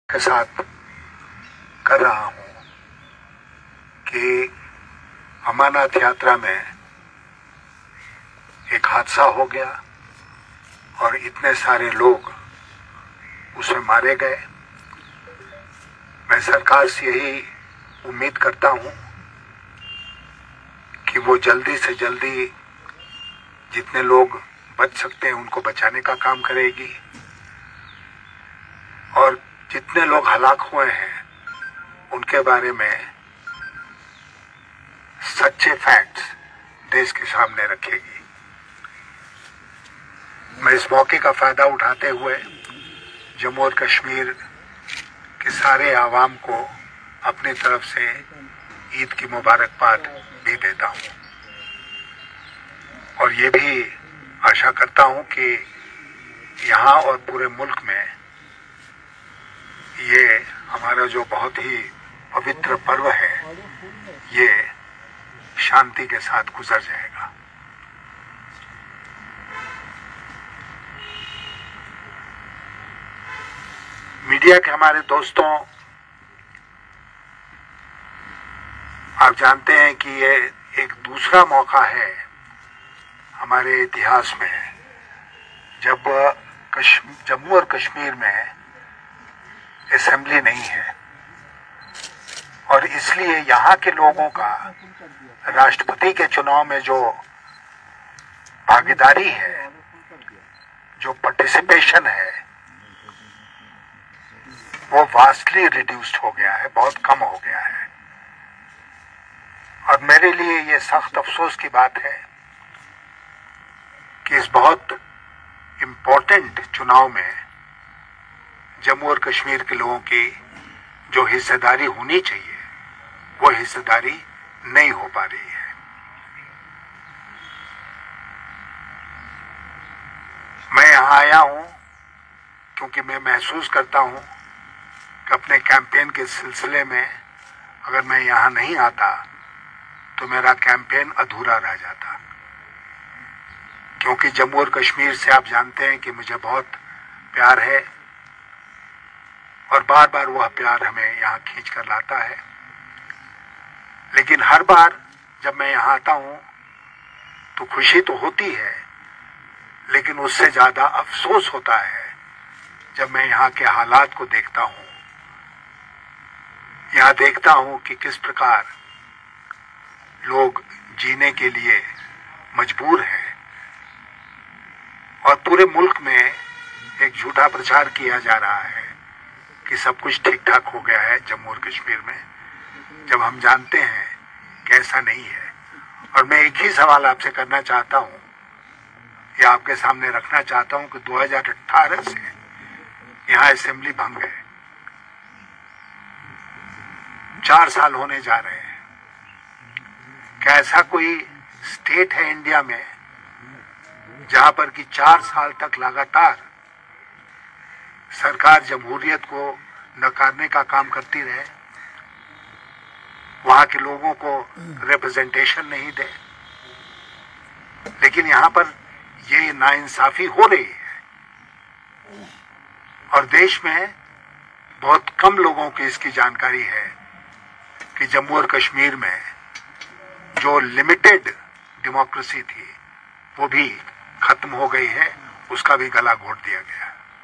के साथ कर रहा हूं कि अमरनाथ यात्रा में एक हादसा हो गया और इतने सारे लोग उसमें मारे गए। मैं सरकार से यही उम्मीद करता हूं कि वो जल्दी से जल्दी जितने लोग बच सकते हैं उनको बचाने का काम करेगी और जितने लोग हलाक हुए हैं उनके बारे में सच्चे फैक्ट्स देश के सामने रखेगी। मैं इस मौके का फायदा उठाते हुए जम्मू और कश्मीर के सारे आवाम को अपनी तरफ से ईद की मुबारकबाद भी देता हूं और ये भी आशा करता हूं कि यहाँ और पूरे मुल्क में ये हमारा जो बहुत ही पवित्र पर्व है ये शांति के साथ गुजर जाएगा। मीडिया के हमारे दोस्तों, आप जानते हैं कि ये एक दूसरा मौका है हमारे इतिहास में जब जम्मू और कश्मीर में असेंबली नहीं है और इसलिए यहाँ के लोगों का राष्ट्रपति के चुनाव में जो भागीदारी है, जो पार्टिसिपेशन है, वो वास्टली रिड्यूस्ड हो गया है, बहुत कम हो गया है। और मेरे लिए ये सख्त अफसोस की बात है कि इस बहुत इम्पोर्टेंट चुनाव में जम्मू और कश्मीर के लोगों की जो हिस्सेदारी होनी चाहिए वो हिस्सेदारी नहीं हो पा रही है। मैं यहां आया हूं क्योंकि मैं महसूस करता हूं कि अपने कैंपेन के सिलसिले में अगर मैं यहां नहीं आता तो मेरा कैंपेन अधूरा रह जाता, क्योंकि जम्मू और कश्मीर से आप जानते हैं कि मुझे बहुत प्यार है और बार बार वह प्यार हमें यहाँ खींच कर लाता है। लेकिन हर बार जब मैं यहाँ आता हूँ तो खुशी तो होती है, लेकिन उससे ज्यादा अफसोस होता है जब मैं यहाँ के हालात को देखता हूँ। यहाँ देखता हूँ कि किस प्रकार लोग जीने के लिए मजबूर हैं और पूरे मुल्क में एक झूठा प्रचार किया जा रहा है कि सब कुछ ठीक ठाक हो गया है जम्मू और कश्मीर में, जब हम जानते हैं कि ऐसा नहीं है। और मैं एक ही सवाल आपसे करना चाहता हूं या आपके सामने रखना चाहता हूं कि 2018 से यहां असेंबली भंग है, 4 साल होने जा रहे हैं। क्या ऐसा कोई स्टेट है इंडिया में जहां पर कि 4 साल तक लगातार सरकार जमहूरियत को नकारने का काम करती रहे, वहां के लोगों को रिप्रेजेंटेशन नहीं दे? लेकिन यहां पर ये नाइंसाफी हो रही है और देश में बहुत कम लोगों की इसकी जानकारी है कि जम्मू और कश्मीर में जो लिमिटेड डेमोक्रेसी थी वो भी खत्म हो गई है, उसका भी गला घोट दिया गया।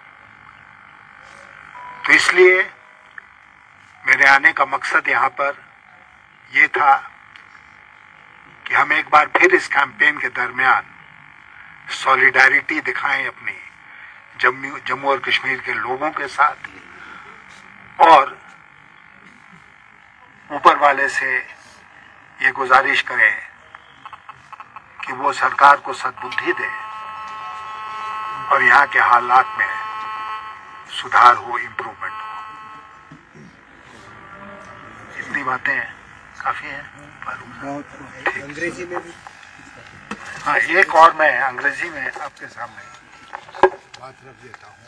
तो इसलिए मेरे आने का मकसद यहाँ पर ये था कि हम एक बार फिर इस कैंपेन के दरमियान सॉलिडारिटी दिखाएं अपनी जम्मू और कश्मीर के लोगों के साथ और ऊपर वाले से ये गुजारिश करें कि वो सरकार को सद्बुद्धि दे और यहाँ के हालात में सुधार हो, इम्प्रूवमेंट हो। इतनी बातें काफी हैं फारूक। अंग्रेजी में भी हाँ, एक और मैं अंग्रेजी में आपके सामने बात रख देता हूँ।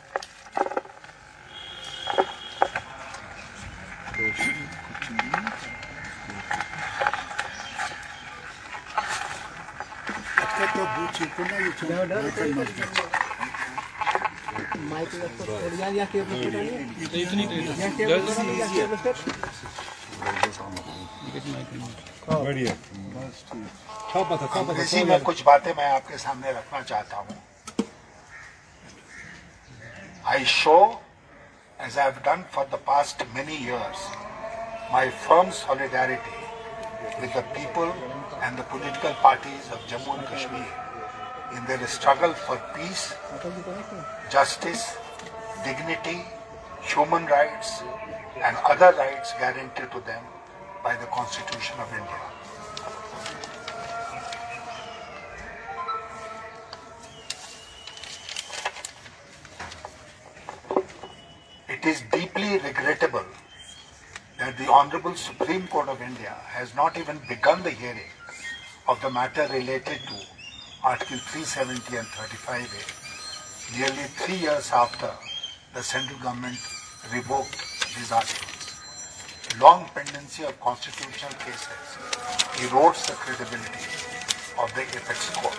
तो अंग्रेजी में कुछ बातें मैं आपके सामने रखना चाहता हूँ. I show, as I have done for the past many years, my firm solidarity with the people and the political parties of Jammu and Kashmir in their struggle for peace, justice, dignity, human rights, and other rights guaranteed to them by the Constitution of India. It is deeply regrettable that the Honorable Supreme Court of India has not even begun the hearing of the matter related to Article 370 and 35A, nearly 3 years after the central government revoked these articles. Long pendency of constitutional cases erodes the credibility of the apex court.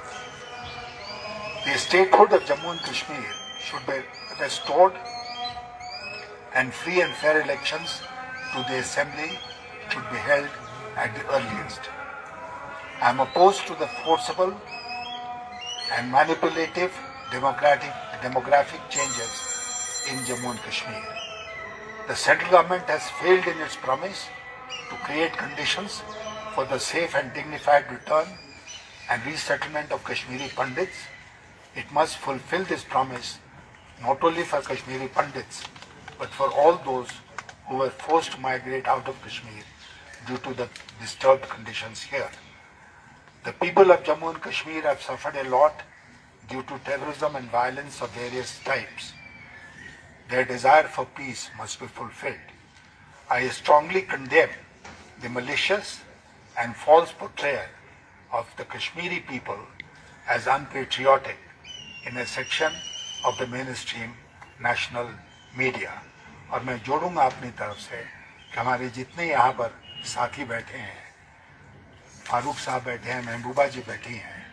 The statehood of Jammu and Kashmir should be restored, and free and fair elections to the assembly should be held at the earliest. I am opposed to the forcible and manipulative demographic changes in Jammu and Kashmir. The central government has failed in its promise to create conditions for the safe and dignified return and resettlement of Kashmiri Pandits. It must fulfill this promise not only for Kashmiri Pandits but for all those who were forced to migrate out of Kashmir due to the disturbed conditions here. The people of Jammu and Kashmir have suffered a lot due to terrorism and violence of various types. Their desire for peace must be fulfilled. I strongly condemn the malicious and false portrayal of the Kashmiri people as unpatriotic in a section of the mainstream national media. और मैं जोड़ूंगा अपनी तरफ से कि हमारे जितने यहाँ पर साथी बैठे हैं, फारूक साहब बैठे हैं, महबूबा जी बैठी हैं,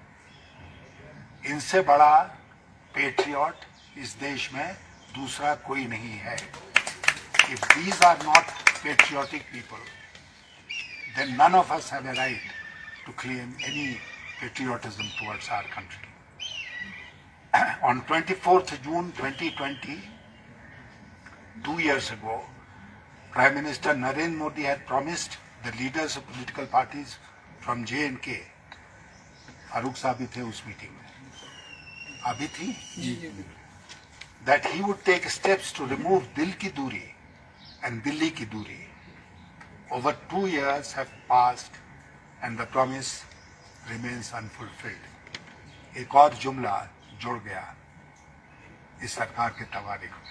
इनसे बड़ा पेट्रियट इस देश में दूसरा कोई नहीं है. If these are not patriotic people, then none of us have a right to claim any patriotism towards our country. On 24th June 2020, 2 years ago, Prime Minister Narendra Modi had promised the leaders of political parties from J&K, Farooq साहब भी थे उस meeting में, अभी थी, that he would take steps to remove Dil Ki Duri and Delhi Ki Duri. Over 2 years have passed and the promise remains unfulfilled. एक और जुमला जुड़ गया इस सरकार के तवारीख में.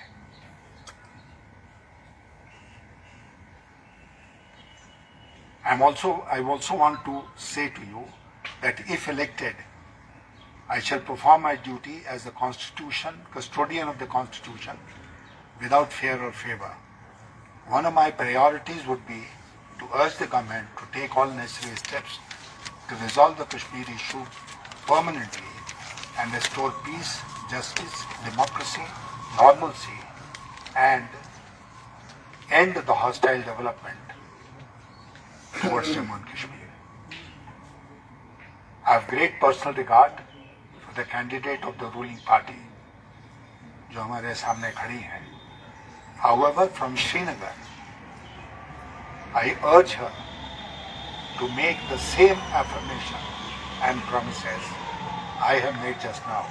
I also want to say to you that if elected, I shall perform my duty as the custodian of the Constitution without fear or favor. One of my priorities would be to urge the government to take all necessary steps to resolve the Kashmir issue permanently and restore peace, justice, democracy, normalcy, and end the hostile development towards Jammu and Kashmir. I have great personal regard for the candidate of the ruling party, जो हमारे सामने खड़ी हैं. However, from Srinagar, I urge her to make the same affirmation and promises I have made just now.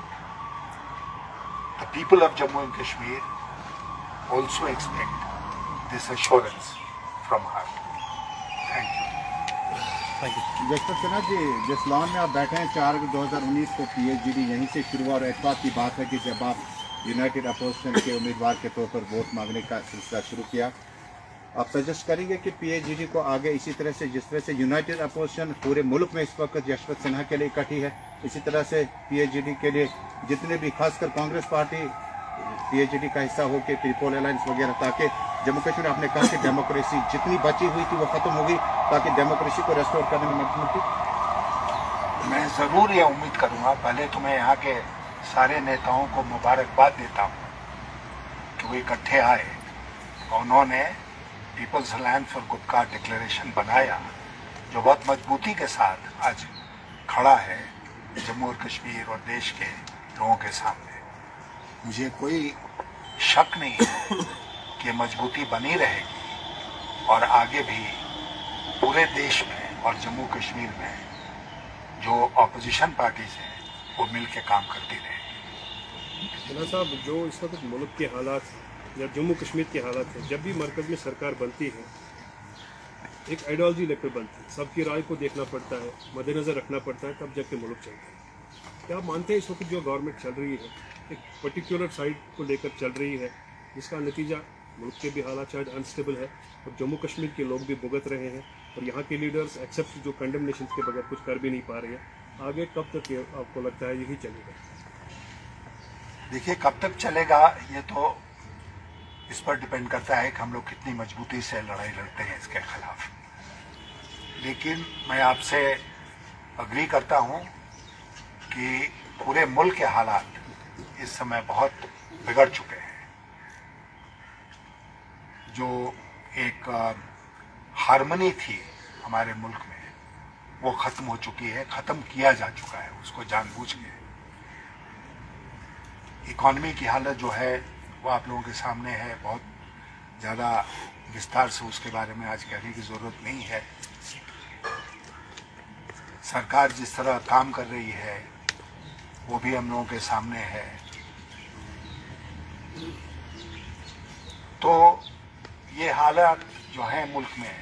The people of Jammu and Kashmir also expect this assurance from her. Thank you. Jaswant Sinha ji, जिस lawn में आप बैठे हैं 4 2019 को PhD यहीं से शुरू हुआ और एतवार की बात है कि जब आप यूनाइटेड अपोजिशन के उम्मीदवार के तौर पर वोट मांगने का सिलसिला शुरू किया, आप सजेस्ट करेंगे कि PhD को आगे इसी तरह से, जिस तरह से यूनाइटेड अपोजिशन पूरे मुल्क में इस वक्त जसवंत सिन्हा के लिए इकट्ठी है, इसी तरह से PhD के लिए जितने भी खासकर कांग्रेस पार्टी PhD का हिस्सा हो के पीपल अलायंस वगैरह, ताकि जम्मू कश्मीर, आपने कहा कि डेमोक्रेसी जितनी बची हुई थी वो खत्म होगी ताकि डेमोक्रेसी को रेस्टोर करने में मदद मिलती. मैं जरूर ये उम्मीद करूंगा. पहले तो मैं यहाँ के सारे नेताओं को मुबारकबाद देता हूँ कि वो इकट्ठे आए और उन्होंने people's alliance for Gupkar declaration बनाया, जो बहुत मजबूती के साथ आज खड़ा है जम्मू और कश्मीर और देश के लोगों के सामने। मुझे कोई शक नहीं है कि मजबूती बनी रहेगी और आगे भी पूरे देश में और जम्मू कश्मीर में जो ऑपोजिशन पार्टीज हैं वो मिल के काम करती रहेगी। जिन्ना साहब, जो इस वक्त मुल्क के हालात या जम्मू कश्मीर के हालात हैं, जब भी मरकज़ में सरकार बनती है एक आइडियोलॉजी लेकर बनती है, सबकी राय को देखना पड़ता है, मद्देनज़र रखना पड़ता है, तब जाके मुल्क चलता है। क्या आप मानते हैं इस वक्त जो गवर्नमेंट चल रही है एक पर्टिकुलर साइड को लेकर चल रही है, जिसका नतीजा मुल्क के भी हालात शायद अनस्टेबल है और जम्मू कश्मीर के लोग भी भुगत रहे हैं और यहाँ के लीडर्स एक्सेप्ट जो कंडेमनेशन के बगैर कुछ कर भी नहीं पा रहे हैं? आगे कब तक आपको लगता है यही चलेगा? देखिए, कब तक चलेगा ये तो इस पर डिपेंड करता है कि हम लोग कितनी मजबूती से लड़ाई लड़ते हैं इसके खिलाफ। लेकिन मैं आपसे अग्री करता हूं कि पूरे मुल्क के हालात इस समय बहुत बिगड़ चुके हैं। जो एक हार्मनी थी हमारे मुल्क में वो खत्म हो चुकी है, खत्म किया जा चुका है उसको जानबूझ के। इकॉनमी की हालत जो है वो आप लोगों के सामने है, बहुत ज़्यादा विस्तार से उसके बारे में आज कहने की ज़रूरत नहीं है। सरकार जिस तरह काम कर रही है वो भी हम लोगों के सामने है। तो ये हालात जो हैं मुल्क में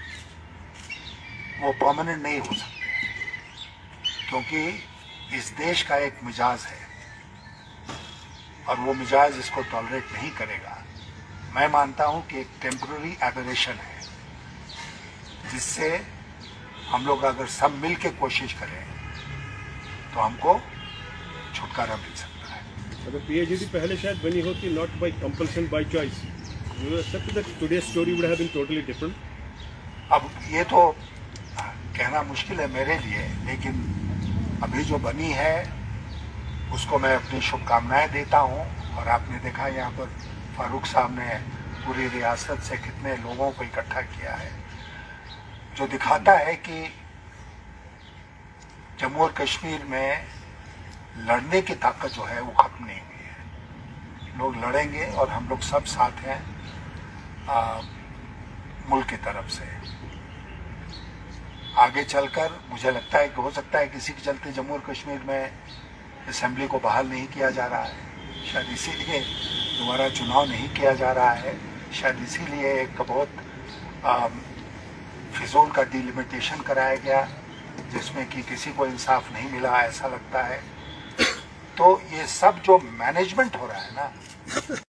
वो परमानेंट नहीं हो सकते, क्योंकि इस देश का एक मिजाज है और वो मिजाज इसको टॉलरेट नहीं करेगा। मैं मानता हूं कि एक टेम्पररी एबरेशन है, जिससे हम लोग अगर सब मिल के कोशिश करें तो हमको छुटकारा मिल सकता है। अगर पीएचडी पहले शायद बनी होती not by compulsion by choice, you accept that today's story would have been totally different. अब ये तो कहना मुश्किल है मेरे लिए, लेकिन अभी जो बनी है उसको मैं अपनी शुभकामनाएं देता हूं। और आपने देखा यहाँ पर फारूक साहब ने पूरी रियासत से कितने लोगों को इकट्ठा किया है, जो दिखाता है कि जम्मू और कश्मीर में लड़ने की ताकत जो है वो खत्म नहीं हुई है। लोग लड़ेंगे और हम लोग सब साथ हैं मुल्क की तरफ से। आगे चलकर मुझे लगता है कि हो सकता है किसी के चलते जम्मू और कश्मीर में असेंबली को बहाल नहीं किया जा रहा है, शायद इसीलिए दोबारा चुनाव नहीं किया जा रहा है, शायद इसीलिए एक बहुत फिजूल का डिलिमिटेशन कराया गया जिसमें कि किसी को इंसाफ नहीं मिला, ऐसा लगता है। तो ये सब जो मैनेजमेंट हो रहा है ना,